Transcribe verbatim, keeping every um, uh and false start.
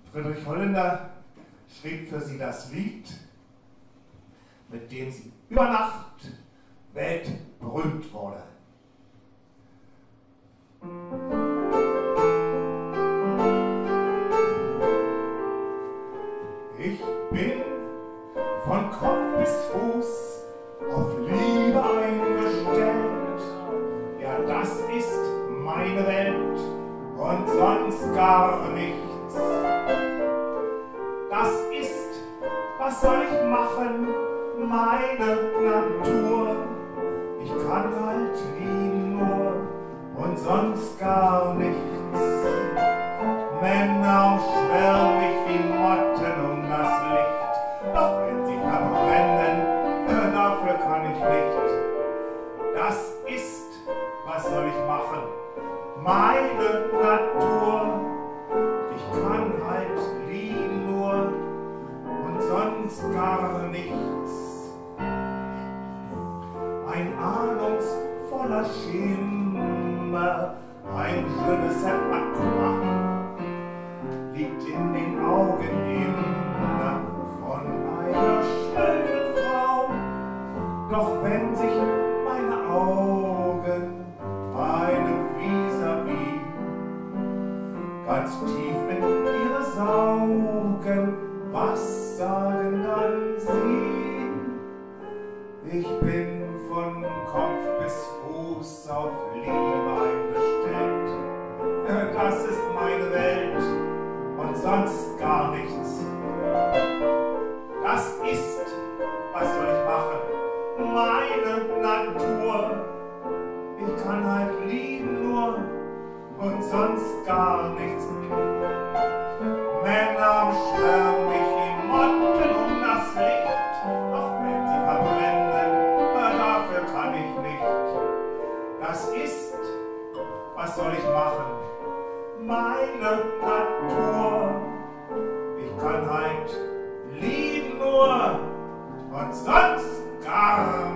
Friedrich Holländer schrieb für sie das Lied, mit dem sie über Nacht weltberühmt wurde. Ich bin von Kopf bis Fuß auf Liebe eingestellt. Ja, das ist meine Welt und sonst gar nichts. Das ist, was soll ich machen, meine Natur. Ich kann halt lieben nur und sonst gar nichts. Männer schwärmen mich wie Motten um das Licht. Doch wenn sie verbrennen, dafür kann ich nicht. Das ist, was soll ich machen, meine Natur. Ich kann halt lieben nur und sonst gar nichts. Ein ahnungsvoller Schimmer, ein je ne sais pas quoi, liegt in den Augen immer von einer schönen Frau. Doch wenn sich meine Augen einem vis-à-vis ganz tief in ihre saugen, was sagen dann sie? Ich bin von Kopf bis Fuß auf Liebe eingestellt. Das ist meine Welt und sonst gar nichts. Das ist, was soll ich machen, meine Natur. Ich kann halt lieben nur und sonst gar nichts. Männer schwärmen mich wie Motten um das Licht. Doch wenn sie verbrennen, dafür kann ich nicht. Das ist, was soll ich machen, meine Natur. Ich kann halt lieben nur und sonst gar